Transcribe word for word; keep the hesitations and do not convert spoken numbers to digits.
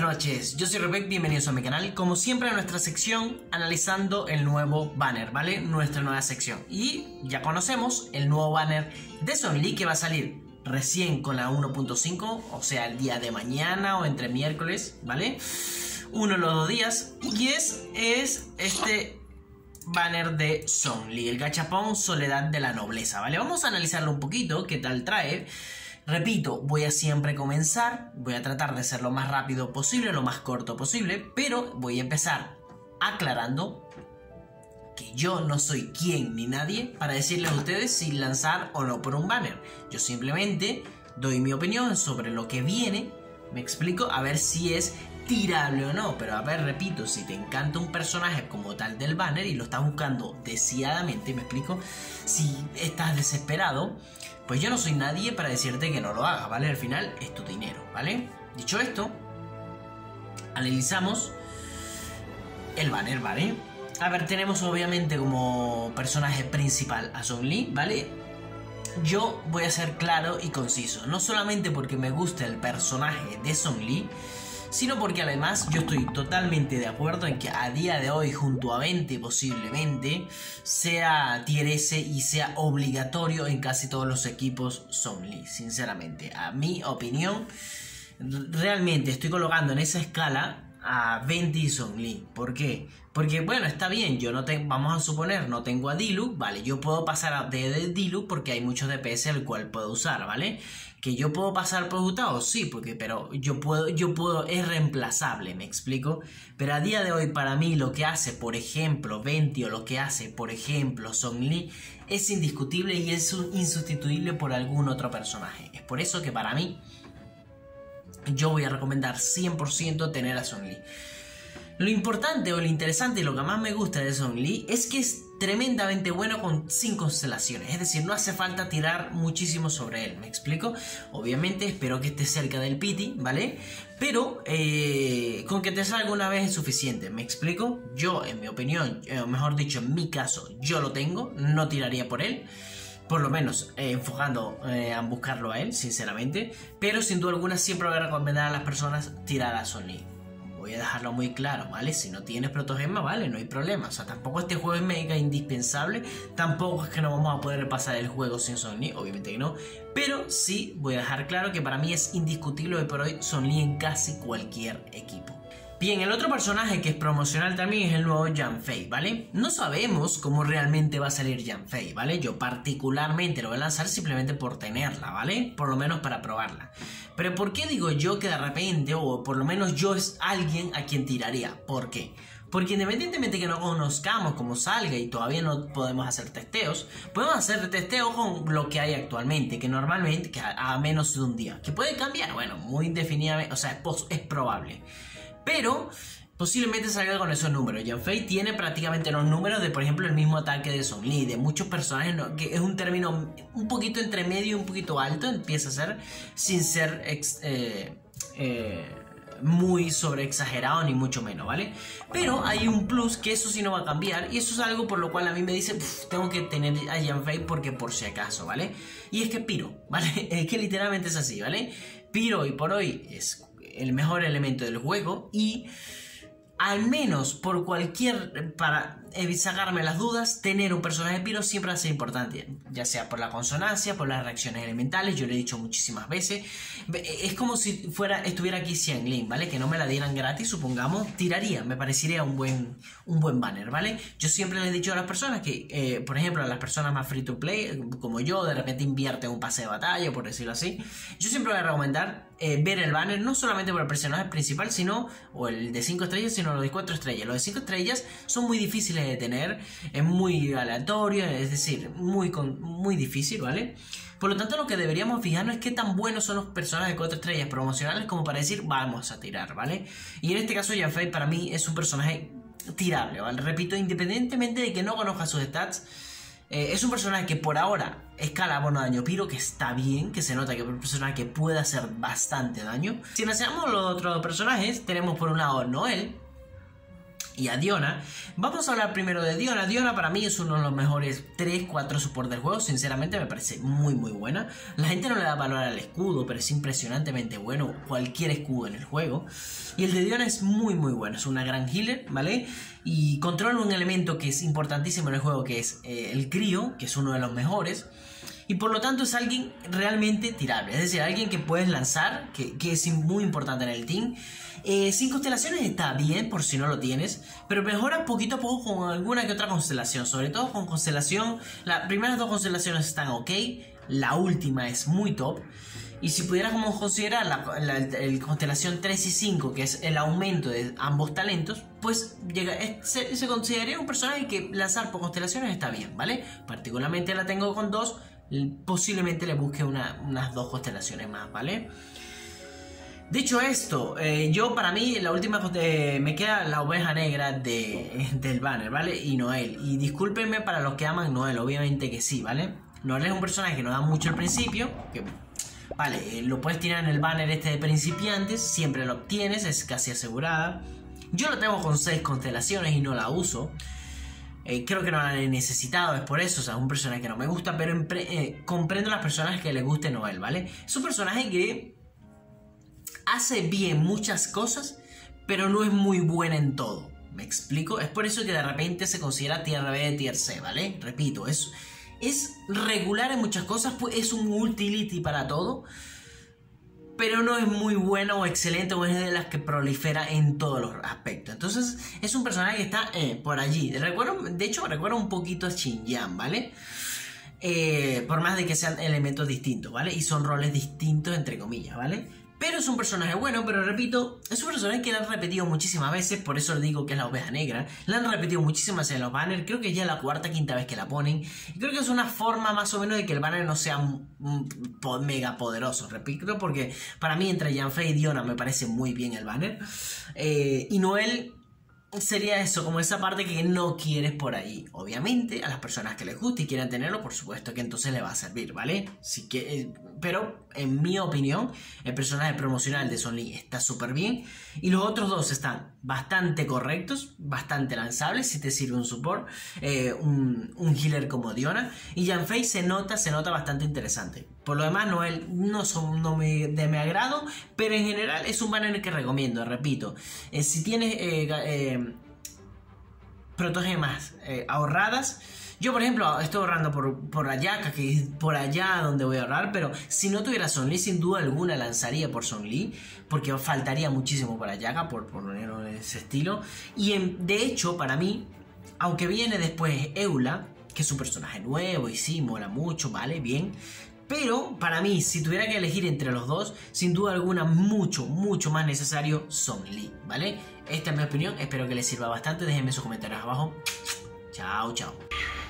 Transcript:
noches, yo soy Rebek, bienvenidos a mi canal. Como siempre, a nuestra sección analizando el nuevo banner, ¿vale? Nuestra nueva sección. Y ya conocemos el nuevo banner de Zhongli que va a salir recién con la uno punto cinco, o sea, el día de mañana o entre miércoles, ¿vale? Uno de los dos días. Y es, es este banner de Zhongli, el gachapón Soledad de la Nobleza, ¿vale? Vamos a analizarlo un poquito, qué tal trae. Repito, voy a siempre comenzar, voy a tratar de ser lo más rápido posible, lo más corto posible, pero voy a empezar aclarando que yo no soy quien ni nadie para decirles a ustedes si lanzar o no por un banner. Yo simplemente doy mi opinión sobre lo que viene, me explico, a ver si es tirable o no. Pero a ver, repito, si te encanta un personaje como tal del banner y lo estás buscando deseadamente, me explico, si estás desesperado, pues yo no soy nadie para decirte que no lo hagas, ¿vale? Al final es tu dinero, ¿vale? Dicho esto, analizamos el banner, ¿vale? A ver, tenemos obviamente como personaje principal a Zhongli, ¿vale? Yo voy a ser claro y conciso, no solamente porque me gusta el personaje de Zhongli, sino porque además yo estoy totalmente de acuerdo en que a día de hoy, junto a veinte posiblemente, sea tier S y sea obligatorio en casi todos los equipos Zhongli. Sinceramente, a mi opinión, realmente estoy colocando en esa escala a veinte y Zhongli. ¿Por qué? Porque, bueno, está bien, yo no tengo, vamos a suponer, no tengo a Diluc, ¿vale? Yo puedo pasar a de, de Diluc porque hay muchos D P S el cual puedo usar, ¿vale? Que yo puedo pasar por Hu-Tao, sí, porque, pero yo puedo, yo puedo, es reemplazable, ¿me explico? Pero a día de hoy, para mí, lo que hace, por ejemplo, Venti o lo que hace, por ejemplo, Zhongli, es indiscutible y es insustituible por algún otro personaje. Es por eso que para mí, yo voy a recomendar cien por ciento tener a Zhongli. Lo importante o lo interesante y lo que más me gusta de Zhongli es que es tremendamente bueno con sin constelaciones. Es decir, no hace falta tirar muchísimo sobre él, ¿me explico? Obviamente espero que esté cerca del pity, ¿vale? Pero eh, con que te salga una vez es suficiente, ¿me explico? Yo, en mi opinión, eh, o mejor dicho, en mi caso, yo lo tengo, no tiraría por él. Por lo menos eh, enfocando eh, a buscarlo a él, sinceramente. Pero sin duda alguna siempre voy a recomendar a las personas tirar a Zhongli. Voy a dejarlo muy claro, ¿vale? Si no tienes protogema, vale, no hay problema. O sea, tampoco este juego es mega indispensable. Tampoco es que no vamos a poder pasar el juego sin Zhongli, obviamente que no. Pero sí voy a dejar claro que para mí es indiscutible hoy por hoy Zhongli en casi cualquier equipo. Bien, el otro personaje que es promocional también es el nuevo Yan Fei, ¿vale? No sabemos cómo realmente va a salir Yan Fei, ¿vale? Yo particularmente lo voy a lanzar simplemente por tenerla, ¿vale? Por lo menos para probarla. Pero ¿por qué digo yo que de repente, o por lo menos yo es alguien a quien tiraría? ¿Por qué? Porque independientemente que no conozcamos cómo salga y todavía no podemos hacer testeos, podemos hacer testeos con lo que hay actualmente, que normalmente que a, a menos de un día. ¿Que puede cambiar? Bueno, muy indefinidamente, o sea, es, es probable. Pero posiblemente salga con esos números. Yan Fei tiene prácticamente los números de, por ejemplo, el mismo ataque de Zhongli, de muchos personajes, ¿no? Que es un término un poquito entre medio y un poquito alto, empieza a ser, sin ser ex, eh, eh, muy sobre exagerado ni mucho menos, ¿vale? Pero hay un plus que eso sí no va a cambiar, y eso es algo por lo cual a mí me dice, tengo que tener a Yan Fei porque por si acaso, ¿vale? Y es que Pyro, ¿vale? Es que literalmente es así, ¿vale? Pyro hoy por hoy es el mejor elemento del juego y al menos por cualquier, para sacarme las dudas, tener un personaje de Pyro siempre va a ser importante, ya sea por la consonancia, por las reacciones elementales. Yo lo he dicho muchísimas veces, es como si fuera estuviera aquí Xianglin, ¿vale? Que no me la dieran gratis, supongamos, tiraría, me parecería un buen, un buen banner, ¿vale? Yo siempre les he dicho a las personas que, eh, por ejemplo, a las personas más free to play, como yo, de repente invierten un pase de batalla, por decirlo así, yo siempre voy a recomendar eh, ver el banner, no solamente por el personaje principal, sino, o el de cinco estrellas, sino los de cuatro estrellas. Los de cinco estrellas son muy difíciles de tener, es muy aleatorio, es decir, muy, con, muy difícil, ¿vale? Por lo tanto, lo que deberíamos fijarnos es qué tan buenos son los personajes de cuatro estrellas promocionales como para decir, vamos a tirar, ¿vale? Y en este caso, Yan Fei para mí es un personaje tirable, ¿vale? Repito, independientemente de que no conozca sus stats, eh, es un personaje que por ahora escala bono daño Pyro, que está bien, que se nota que es un personaje que puede hacer bastante daño. Si analizamos los otros personajes, tenemos por un lado Noel, y a Diona. Vamos a hablar primero de Diona. Diona para mí es uno de los mejores tres cuatro supports del juego. Sinceramente me parece muy muy buena. La gente no le da valor al escudo, pero es impresionantemente bueno cualquier escudo en el juego. Y el de Diona es muy muy bueno. Es una gran healer, ¿vale? Y controla un elemento que es importantísimo en el juego, que es eh, el crío, que es uno de los mejores. Y por lo tanto es alguien realmente tirable. Es decir, alguien que puedes lanzar, que, que es muy importante en el team. Eh, sin constelaciones está bien, por si no lo tienes, pero mejora poquito a poco con alguna que otra constelación. Sobre todo con constelación, las primeras dos constelaciones están ok, la última es muy top. Y si pudieras como considerar la, la, la constelación tres y cinco, que es el aumento de ambos talentos, pues llega, es, se, se consideraría un personaje que lanzar por constelaciones está bien, ¿vale? Particularmente la tengo con dos, posiblemente le busque una, unas dos constelaciones más, ¿vale? Dicho esto, eh, yo para mí la última eh, me queda la oveja negra de, del banner, ¿vale? Y Noel. Y discúlpenme para los que aman Noel, obviamente que sí, ¿vale? Noel es un personaje que no da mucho al principio, que vale, eh, lo puedes tirar en el banner este de principiantes, siempre lo obtienes, es casi asegurada. Yo lo tengo con seis constelaciones y no la uso. Eh, creo que no la he necesitado, es por eso, o sea, es un personaje que no me gusta, pero eh, comprendo a las personas que les guste Noel, ¿vale? Es un personaje que hace bien muchas cosas, pero no es muy buena en todo. ¿Me explico? Es por eso que de repente se considera tier B, tier C, ¿vale? Repito, es, es regular en muchas cosas, pues es un utility para todo, pero no es muy bueno o excelente, o es de las que prolifera en todos los aspectos. Entonces es un personaje que está eh, por allí. Recuerdo, de hecho recuerda un poquito a Xinjiang, ¿vale? Eh, por más de que sean elementos distintos, ¿vale? Y son roles distintos entre comillas, ¿vale? Pero es un personaje bueno, pero repito, es un personaje que lo han repetido muchísimas veces, por eso le digo que es la oveja negra. La han repetido muchísimas en los banners, creo que ya es la cuarta, quinta vez que la ponen. Y creo que es una forma más o menos de que el banner no sea un, un, un mega poderoso, repito, porque para mí entre Yanfei y Diona me parece muy bien el banner. Eh, y Noel sería eso, como esa parte que no quieres por ahí. Obviamente, a las personas que les guste y quieran tenerlo, por supuesto que entonces le va a servir, ¿vale? Si que, eh, pero, en mi opinión, el personaje promocional de Zhongli está súper bien. Y los otros dos están bastante correctos, bastante lanzables, si te sirve un support, eh, un, un healer como Diona. Y Yanfei se nota, se nota bastante interesante. Por lo demás, Noel no son no me, de mi agrado, pero en general es un banner que recomiendo, repito. Eh, si tienes eh, eh, protogemas eh, ahorradas, yo por ejemplo estoy ahorrando por, por Ayaka, que es por allá donde voy a ahorrar, pero si no tuviera Zhongli, sin duda alguna lanzaría por Zhongli, porque faltaría muchísimo para Ayaka, por ponerlo de ese estilo. Y en, de hecho, para mí, aunque viene después Eula, que es un personaje nuevo y sí, mola mucho, vale, bien. Pero para mí, si tuviera que elegir entre los dos, sin duda alguna, mucho, mucho más necesario Zhongli, ¿vale? Esta es mi opinión, espero que les sirva bastante. Déjenme sus comentarios abajo. Chao, chao.